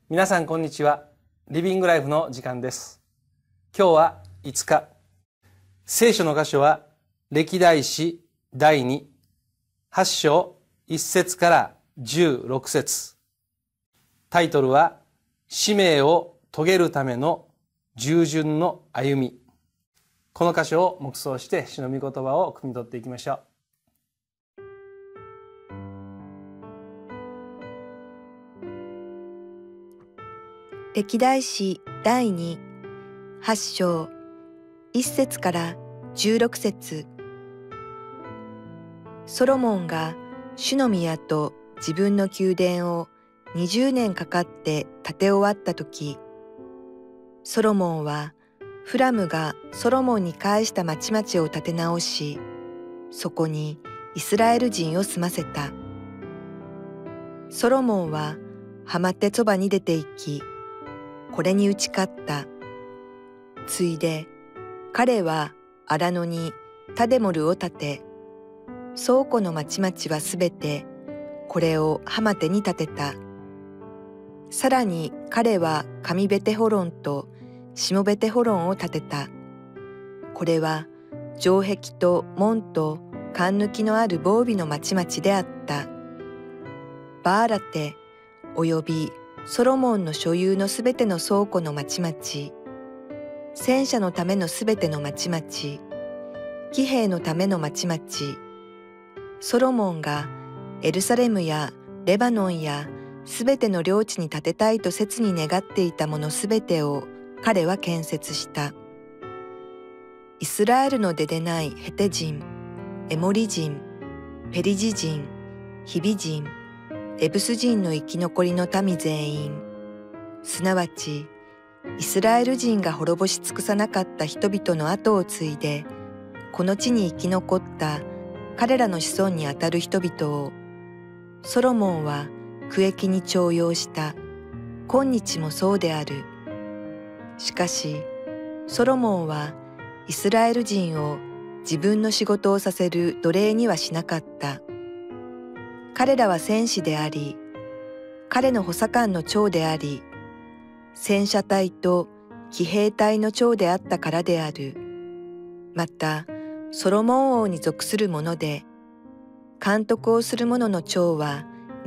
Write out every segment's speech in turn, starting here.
皆さんこんにちは。リビングライフの時間です。今日は5日。聖書の箇所は歴代史第2、8章1節から16節。タイトルは使命を遂げるための従順の歩み。この箇所を黙想して主の御言葉を汲み取っていきましょう。 歴代史第2、8章1節から16節。ソロモンが主の宮と自分の宮殿を20年かかって建て終わったとき、ソロモンはフラムがソロモンに返した町々を建て直し、そこにイスラエル人を住ませた。ソロモンはハマテそばに出て行き、これに打ち勝った。ついで彼は荒野にタデモルを建て、倉庫の町々はすべてこれをハマテに建てた。さらに彼は上ベテホロンと下ベテホロンを建てた。これは城壁と門と関抜きのある防備の町々であった。バーラテおよびソロモンの所有のすべての倉庫の町々、戦車のためのすべての町々、騎兵のための町々、ソロモンがエルサレムやレバノンやすべての領地に建てたいと切に願っていたものすべてを彼は建設した。イスラエルの出でないヘテ人、エモリ人、ペリジ人、ヒビ人、エブス人の生き残りの民全員、すなわちイスラエル人が滅ぼし尽くさなかった人々の後を継いで、この地に生き残った彼らの子孫にあたる人々を、ソロモンは区域に徴用した。今日もそうである。しかし、ソロモンはイスラエル人を自分の仕事をさせる奴隷にはしなかった。彼らは戦士であり、彼の補佐官の長であり、戦車隊と騎兵隊の長であったからである。また、ソロモン王に属する者で、監督をする者の長は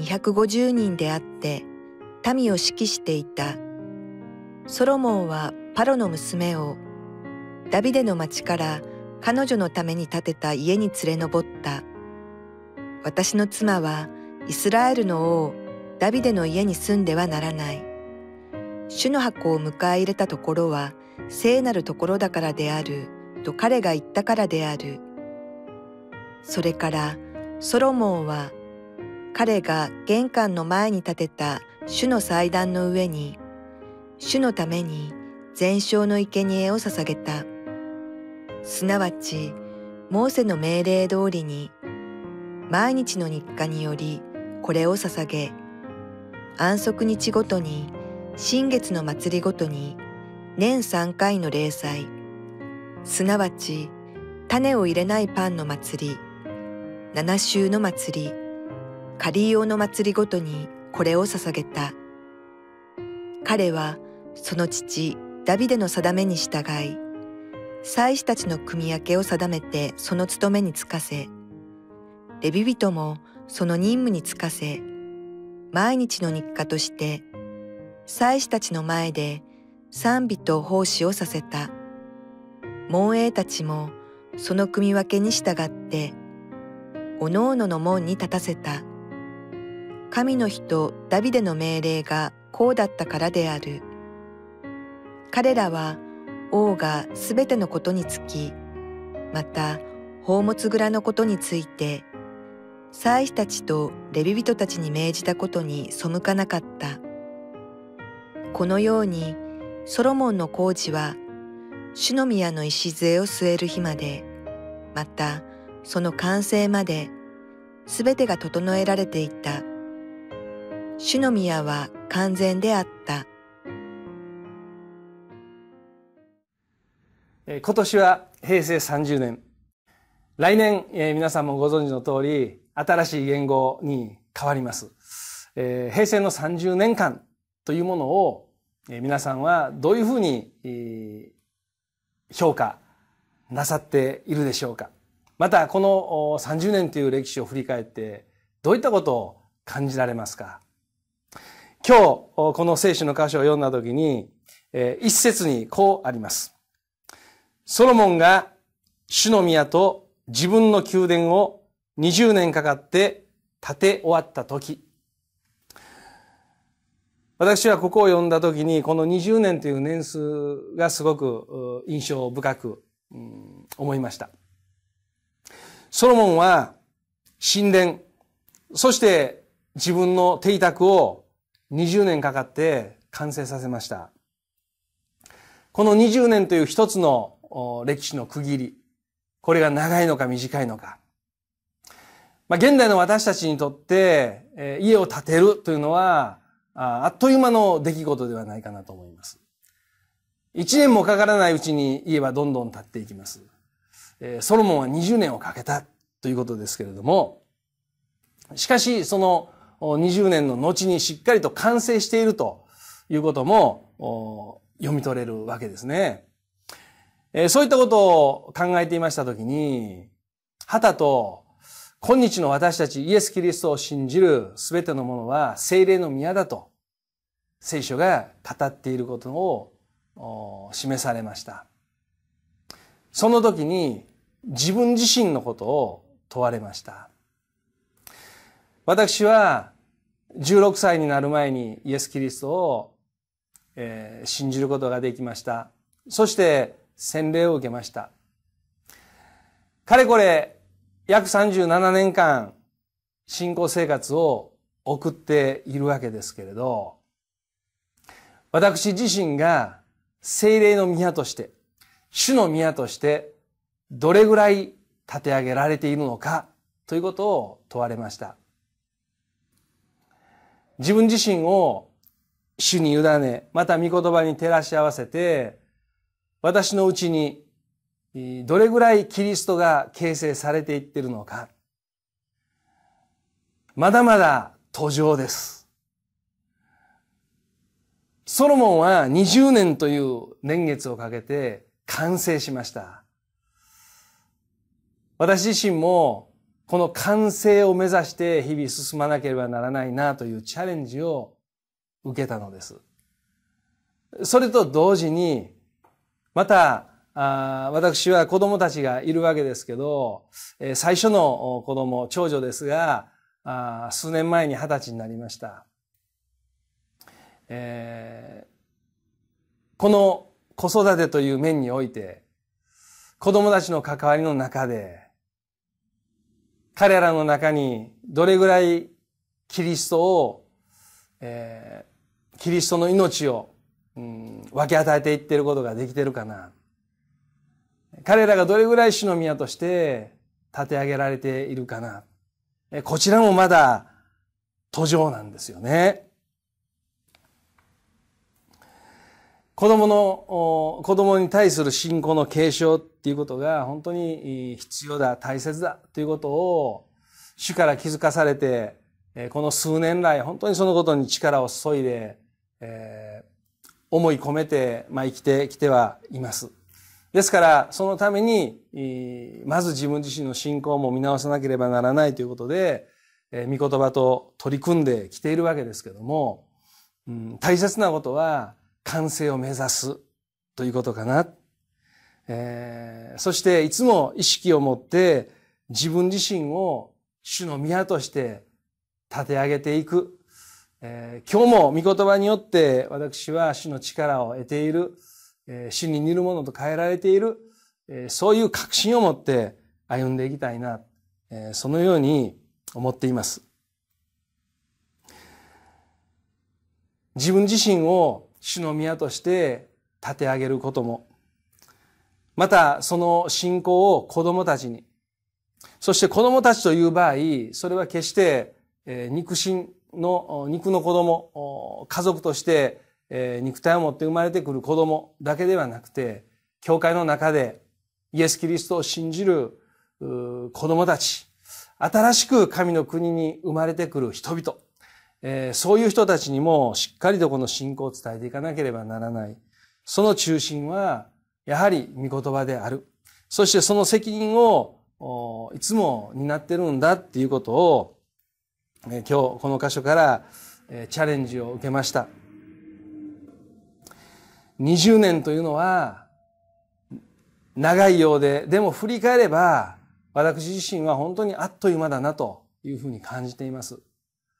250人であって、民を指揮していた。ソロモンはパロの娘を、ダビデの町から彼女のために建てた家に連れ上った。私の妻はイスラエルの王ダビデの家に住んではならない。主の箱を迎え入れたところは聖なるところだからであると彼が言ったからである。それからソロモンは彼が玄関の前に建てた主の祭壇の上に主のために全焼の生贄を捧げた。すなわちモーセの命令通りに毎日の日課によりこれを捧げ、安息日ごとに新月の祭りごとに年3回の例祭、すなわち種を入れないパンの祭り、7週の祭り、カリオの祭りごとにこれを捧げた。彼はその父ダビデの定めに従い、祭司たちの組分けを定めてその務めに就かせ、レビ人もその任務に就かせ、毎日の日課として祭司たちの前で賛美と奉仕をさせた。門営たちもその組分けに従っておのおのの門に立たせた。神の人ダビデの命令がこうだったからである。彼らは王がすべてのことにつき、また宝物蔵のことについて祭司たちとレビ人たちに命じたことに背かなかった。このようにソロモンの工事は主の宮の礎を据える日まで、またその完成まで、すべてが整えられていた。主の宮は完全であった。 今年は平成30年。来年、皆さんもご存知の通り、新しい元号に変わります。平成の30年間、 というものを皆さんはどういうふうに評価なさっているでしょうか。またこの30年という歴史を振り返ってどういったことを感じられますか。今日この聖書の箇所を読んだときに一節にこうあります。ソロモンが主の宮と自分の宮殿を20年かかって建て終わったとき。私はここを読んだときにこの20年という年数がすごく印象深く思いました。ソロモンは神殿、そして自分の邸宅を20年かかって完成させました。この20年という一つの歴史の区切り、これが長いのか短いのか。現代の私たちにとって家を建てるというのはあっという間の出来事ではないかなと思います。1年もかからないうちに家はどんどん建っていきます。ソロモンは20年をかけたということですけれども、しかしその20年の後にしっかりと完成しているということも読み取れるわけですね。そういったことを考えていましたときに、はたと今日の私たちイエス・キリストを信じるすべてのものは聖霊の宮だと聖書が語っていることを示されました。その時に自分自身のことを問われました。私は16歳になる前にイエス・キリストを信じることができました。そして洗礼を受けました。かれこれ約37年間信仰生活を送っているわけですけれど、私自身が聖霊の宮として、主の宮としてどれぐらい立て上げられているのかということを問われました。自分自身を主に委ね、また御言葉に照らし合わせて、私のうちにどれぐらいキリストが形成されていっているのか。まだまだ途上です。ソロモンは20年という年月をかけて完成しました。私自身もこの完成を目指して日々進まなければならないなというチャレンジを受けたのです。それと同時に、また私は子供たちがいるわけですけど、最初の子供、長女ですが、数年前に20歳になりました。この子育てという面において、子供たちの関わりの中で、彼らの中にどれぐらいキリストの命を、分け与えていっていることができているかな。彼らがどれぐらい主の宮として立て上げられているかな。こちらもまだ途上なんですよね。子供に対する信仰の継承っていうことが本当に必要だ、大切だということを主から気づかされて、この数年来本当にそのことに力を注いで、思い込めて、生きてきてはいます。ですから、そのために、まず自分自身の信仰も見直さなければならないということで、御言葉と取り組んできているわけですけども、大切なことは完成を目指すということかな。そしていつも意識を持って自分自身を主の宮として立て上げていく。今日も御言葉によって私は主の力を得ている。主に似るものと変えられている、そういう確信を持って歩んでいきたいな、そのように思っています。自分自身を主の宮として立て上げることも、またその信仰を子供たちに、そして子供たちという場合、それは決して肉の子供、家族として肉体を持って生まれてくる子供だけではなくて、教会の中でイエス・キリストを信じる子供たち、新しく神の国に生まれてくる人々、 そういう人たちにもしっかりとこの信仰を伝えていかなければならない。その中心は、やはり御言葉である。そしてその責任をいつも担ってるんだっていうことを、今日この箇所からチャレンジを受けました。20年というのは長いようで、でも振り返れば私自身は本当にあっという間だなというふうに感じています。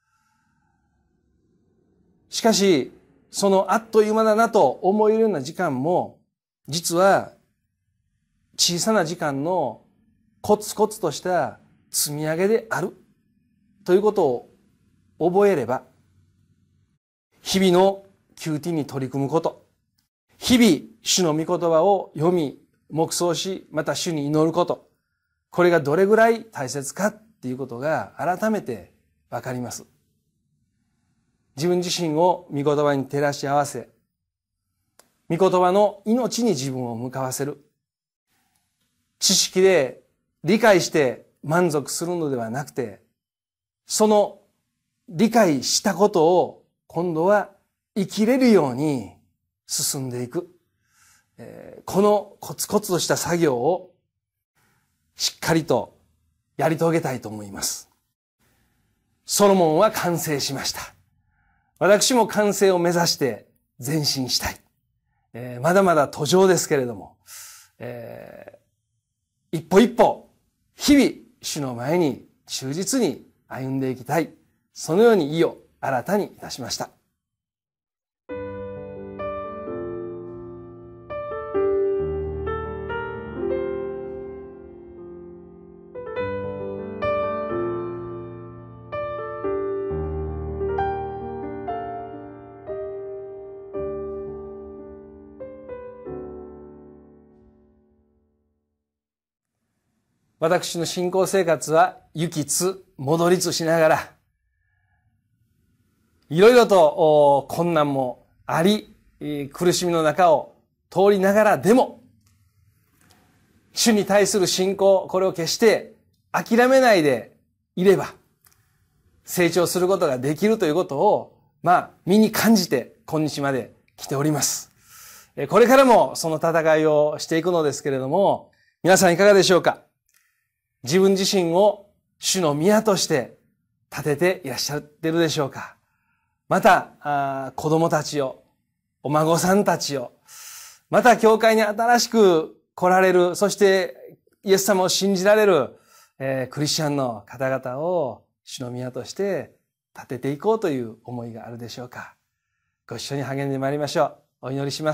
しかし、そのあっという間だなと思えるような時間も、実は小さな時間のコツコツとした積み上げであるということを覚えれば、日々の宮廷に取り組むこと、日々主の御言葉を読み、黙想し、また主に祈ること、これがどれぐらい大切かっていうことが改めてわかります。自分自身を御言葉に照らし合わせ、御言葉の命に自分を向かわせる。知識で理解して満足するのではなくて、その理解したことを今度は生きれるように進んでいく。このコツコツとした作業をしっかりとやり遂げたいと思います。ソロモンは完成しました。私も完成を目指して前進したい。まだまだ途上ですけれども、一歩一歩、日々、主の前に忠実に歩んでいきたい。そのように意を新たにいたしました。私の信仰生活は行きつ戻りつしながら、いろいろと困難もあり、苦しみの中を通りながらでも、主に対する信仰、これを決して諦めないでいれば、成長することができるということを、身に感じて今日まで来ております。これからもその戦いをしていくのですけれども、皆さんいかがでしょうか？自分自身を主の宮として立てていらっしゃってるでしょうか？また、子供たちを、お孫さんたちを、また教会に新しく来られる、そしてイエス様を信じられる、クリスチャンの方々を主の宮として立てていこうという思いがあるでしょうか？ご一緒に励んでまいりましょう。お祈りします。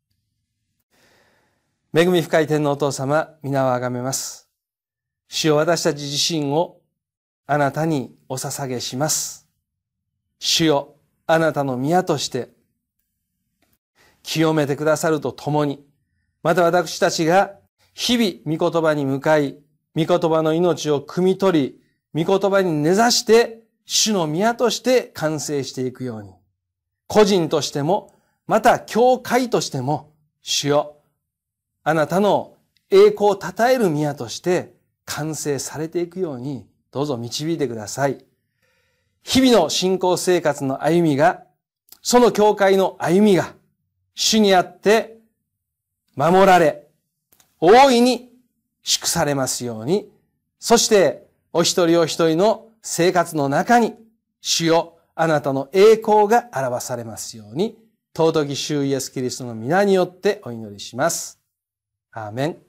恵み深い天のお父様、皆をあがめます。主よ、私たち自身をあなたにお捧げします。主よ、あなたの宮として清めてくださるとともに、また私たちが日々御言葉に向かい、御言葉の命を汲み取り、御言葉に根ざして主の宮として完成していくように、個人としても、また教会としても、主よ、あなたの栄光を称える宮として完成されていくように、どうぞ導いてください。日々の信仰生活の歩みが、その教会の歩みが、主にあって守られ、大いに祝されますように、そしてお一人お一人の生活の中に、主よ、あなたの栄光が表されますように、尊き主イエスキリストの皆によってお祈りします。アーメン。